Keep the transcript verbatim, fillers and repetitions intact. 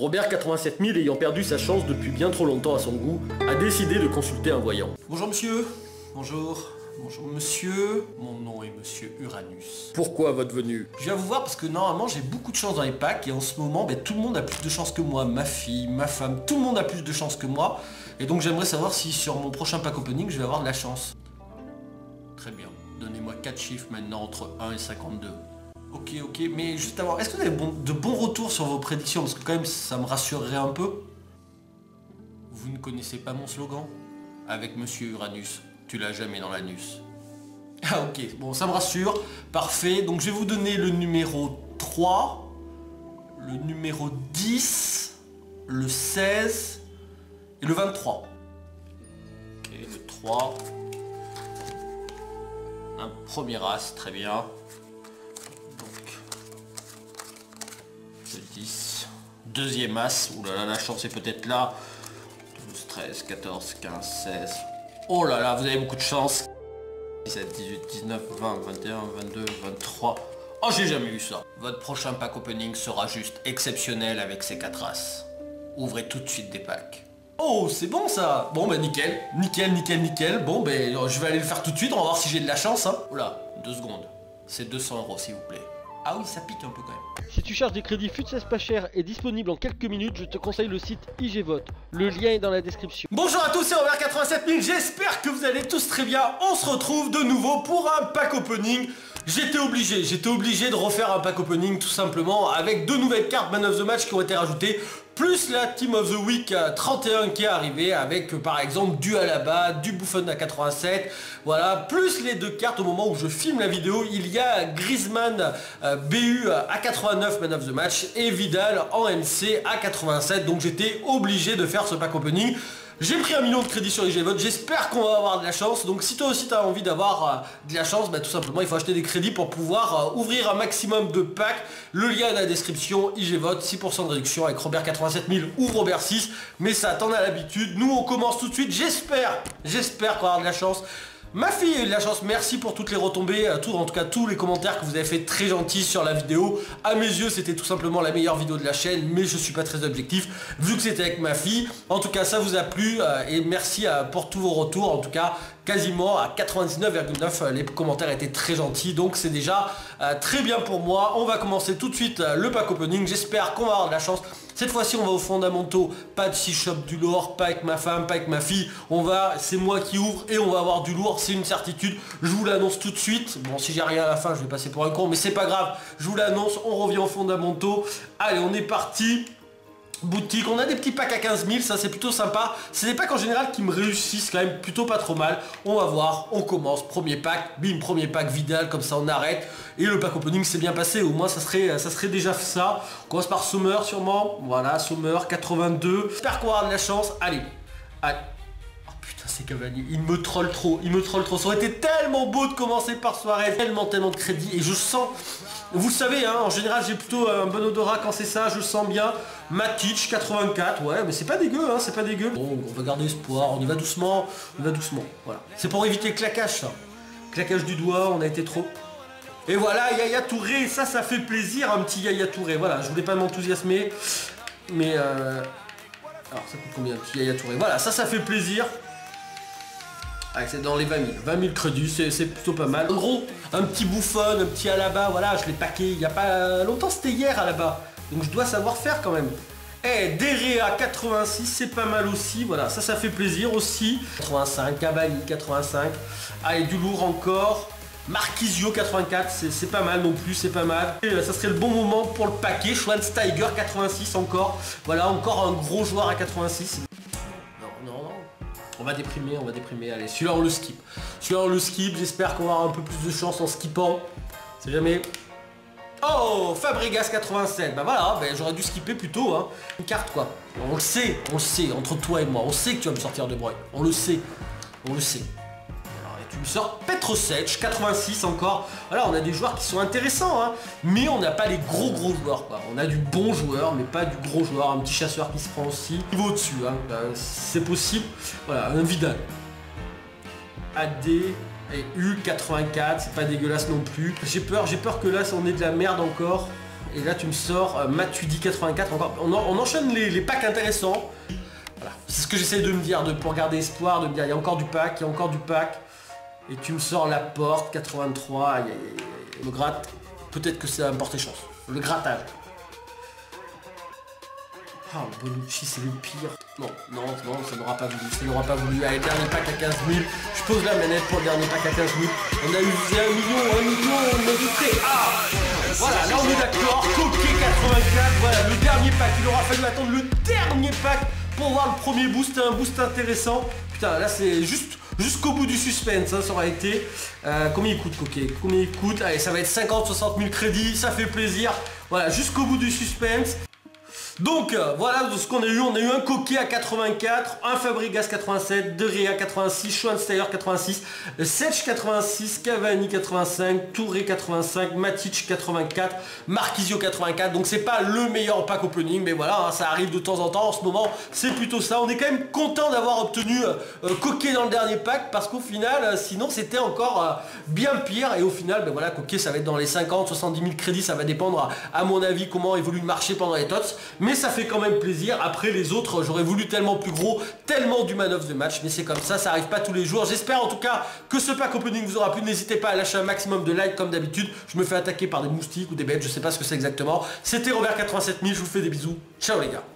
Robert quatre-vingt-sept mille, ayant perdu sa chance depuis bien trop longtemps à son goût, a décidé de consulter un voyant. Bonjour monsieur. Bonjour. Bonjour monsieur. Mon nom est monsieur Uranus. Pourquoi votre venue? Je viens vous voir parce que normalement j'ai beaucoup de chance dans les packs et en ce moment ben, tout le monde a plus de chance que moi. Ma fille, ma femme, tout le monde a plus de chance que moi. Et donc j'aimerais savoir si sur mon prochain pack opening je vais avoir de la chance. Très bien. Donnez-moi quatre chiffres maintenant entre un et cinquante-deux. Ok, ok, mais juste avant, est-ce que vous avez bon, de bons retours sur vos prédictions? Parce que quand même ça me rassurerait un peu. Vous ne connaissez pas mon slogan? Avec monsieur Uranus, tu l'as jamais dans l'anus. Ah ok, bon ça me rassure, parfait. Donc je vais vous donner le numéro trois, le numéro dix, le seize et le vingt-trois. Ok, le trois. Un premier as, très bien. Donc, le dix. Deuxième as, oulala, la chance est peut-être là. douze, treize, quatorze, quinze, seize. Oh là là, vous avez beaucoup de chance. dix-sept, dix-huit, dix-neuf, vingt, vingt et un, vingt-deux, vingt-trois. Oh, j'ai jamais vu ça. Votre prochain pack opening sera juste exceptionnel avec ces quatre as. Ouvrez tout de suite des packs. Oh, c'est bon ça. Bon bah nickel, nickel, nickel, nickel. Bon ben je vais aller le faire tout de suite, on va voir si j'ai de la chance. Hein. Oula, deux secondes. C'est deux cents euros s'il vous plaît. Ah oui, ça pique un peu quand même. Si tu cherches des crédits Futures pas cher et disponible en quelques minutes, je te conseille le site I G Vote. Le lien est dans la description. Bonjour à tous, c'est Robert quatre-vingt-sept mille, j'espère que vous allez tous très bien. On se retrouve de nouveau pour un pack opening. J'étais obligé, j'étais obligé de refaire un pack opening tout simplement avec deux nouvelles cartes Man of the Match qui ont été rajoutées. Plus la Team of the Week trente et un qui est arrivée avec par exemple du Alaba, du Buffon à quatre-vingt-sept, voilà, plus les deux cartes au moment où je filme la vidéo, il y a Griezmann euh, B U à quatre-vingt-neuf Man of the Match et Vidal en M C à quatre-vingt-sept, donc j'étais obligé de faire ce pack opening. J'ai pris un million de crédits sur I G Vote, j'espère qu'on va avoir de la chance. Donc si toi aussi tu as envie d'avoir euh, de la chance, bah, tout simplement il faut acheter des crédits pour pouvoir euh, ouvrir un maximum de packs. Le lien est dans la description, I G Vote, six pour cent de réduction avec Robert quatre-vingt-sept mille ou Robert six. Mais ça t'en a l'habitude, nous on commence tout de suite, j'espère, j'espère qu'on va avoir de la chance. Ma fille a eu de la chance, merci pour toutes les retombées, tout, en tout cas tous les commentaires que vous avez fait très gentils sur la vidéo. À mes yeux c'était tout simplement la meilleure vidéo de la chaîne, mais je suis pas très objectif vu que c'était avec ma fille. En tout cas ça vous a plu euh, et merci euh, pour tous vos retours, en tout cas quasiment à quatre-vingt-dix-neuf virgule neuf les commentaires étaient très gentils, donc c'est déjà euh, très bien pour moi. On va commencer tout de suite euh, le pack opening, j'espère qu'on va avoir de la chance. Cette fois-ci on va aux fondamentaux, pas de six shop du lourd, pas avec ma femme, pas avec ma fille, on va, c'est moi qui ouvre et on va avoir du lourd, c'est une certitude, je vous l'annonce tout de suite. Bon si j'ai rien à la fin je vais passer pour un con mais c'est pas grave, je vous l'annonce, on revient aux fondamentaux. Allez on est parti. Boutique, on a des petits packs à quinze mille, ça c'est plutôt sympa. C'est des packs en général qui me réussissent quand même plutôt pas trop mal. On va voir, on commence, premier pack, bim, premier pack Vidal, comme ça on arrête. Et le pack opening s'est bien passé, au moins ça serait, ça serait déjà ça. On commence par Sommer sûrement, voilà, Sommer, quatre-vingt-deux. J'espère qu'on va avoir de la chance, allez, allez. Oh putain c'est Cavani, il me troll trop, il me troll trop. Ça aurait été tellement beau de commencer par Suarez, tellement, tellement de crédit. Et je sens... Vous le savez, hein, en général j'ai plutôt un bon odorat quand c'est ça, je sens bien. Matic quatre-vingt-quatre, ouais mais c'est pas dégueu, hein, c'est pas dégueu. Bon, on va garder espoir, on y va doucement, on y va doucement, voilà. C'est pour éviter le claquage ça. Claquage du doigt, on a été trop... Et voilà, Yaya Touré, ça, ça fait plaisir, un petit Yaya Touré, voilà, je voulais pas m'enthousiasmer, mais... Euh... Alors ça coûte combien, un petit Yaya Touré? Voilà, ça, ça fait plaisir. Ah, c'est dans les vingt mille, vingt mille crédits, c'est plutôt pas mal. En gros, un petit Buffon, un petit Alaba, voilà, je l'ai paqué il y a pas longtemps, c'était hier Alaba. Donc je dois savoir faire quand même. Eh, Derea quatre-vingt-six, c'est pas mal aussi, voilà, ça, ça fait plaisir aussi. quatre-vingt-cinq, Cavani quatre-vingt-cinq, allez, du lourd encore. Marquisio quatre-vingt-quatre, c'est pas mal non plus, c'est pas mal. Et ça serait le bon moment pour le paquet. Schweinsteiger quatre-vingt-six encore, voilà, encore un gros joueur à quatre-vingt-six. Non, non, non. On va déprimer, on va déprimer, allez, celui-là on le skip. Celui-là on le skip, j'espère qu'on va avoir un peu plus de chance en skippant. C'est jamais... Oh, Fabregas quatre-vingt-sept, bah voilà, bah, j'aurais dû skipper plutôt, hein. Une carte quoi, on le sait, on le sait, entre toi et moi, on sait que tu vas me sortir de Bruyne, on le sait, on le sait. Alors, et tu me sors Petrosec, quatre-vingt-six encore, voilà, on a des joueurs qui sont intéressants, hein, mais on n'a pas les gros gros joueurs quoi, on a du bon joueur, mais pas du gros joueur, un petit chasseur qui se prend aussi, niveau au-dessus, hein, bah, c'est possible, voilà, un Vidal. A D... Et U quatre-vingt-quatre, c'est pas dégueulasse non plus. J'ai peur, j'ai peur que là, on ait de la merde encore. Et là tu me sors euh, Matuidi quatre-vingt-quatre, encore. On, en, on enchaîne les, les packs intéressants. Voilà. C'est ce que j'essaie de me dire, de, pour garder espoir, de me dire il y a encore du pack, il y a encore du pack. Et tu me sors la porte, quatre-vingt-trois, aïe, aïe, aïe, le gratte, peut-être que ça va me porter chance. Le grattage. Ah, le Bonucci, c'est le pire. Non, non, non, ça n'aura pas voulu, ça n'aura pas voulu. Allez, dernier pack à quinze mille. Je pose la manette pour le dernier pack à quinze mille. On a eu un million, un million, on a douté. Ah, voilà, là on est d'accord. Coquet quatre-vingt-quatre, voilà, le dernier pack. Il aura fallu attendre le dernier pack pour voir le premier boost, un boost intéressant. Putain, là c'est juste jusqu'au bout du suspense, hein, ça aura été. Euh, combien il coûte, Coquet? Combien il coûte? Allez, ça va être cinquante soixante mille crédits, ça fait plaisir. Voilà, jusqu'au bout du suspense. Donc euh, voilà ce qu'on a eu, on a eu un Coquet à quatre-vingt-quatre, un Fabregas quatre-vingt-sept, De Gea quatre-vingt-six, Schweinsteiger quatre-vingt-six, Sech quatre-vingt-six, Cavani quatre-vingt-cinq, Touré quatre-vingt-cinq, Matic quatre-vingt-quatre, Marquisio quatre-vingt-quatre. Donc c'est pas le meilleur pack opening, mais voilà, hein, ça arrive de temps en temps. En ce moment c'est plutôt ça. On est quand même content d'avoir obtenu euh, Coquet dans le dernier pack, parce qu'au final euh, sinon c'était encore euh, bien pire. Et au final ben voilà, Coquet ça va être dans les cinquante soixante-dix mille crédits, ça va dépendre à, à mon avis comment évolue le marché pendant les tots. Mais ça fait quand même plaisir. Après les autres, j'aurais voulu tellement plus gros, tellement du man of the match, mais c'est comme ça, ça arrive pas tous les jours. J'espère en tout cas que ce pack opening vous aura plu. N'hésitez pas à lâcher un maximum de likes comme d'habitude. Je me fais attaquer par des moustiques ou des bêtes, je sais pas ce que c'est exactement. C'était Robert quatre-vingt-sept mille, je vous fais des bisous. Ciao les gars.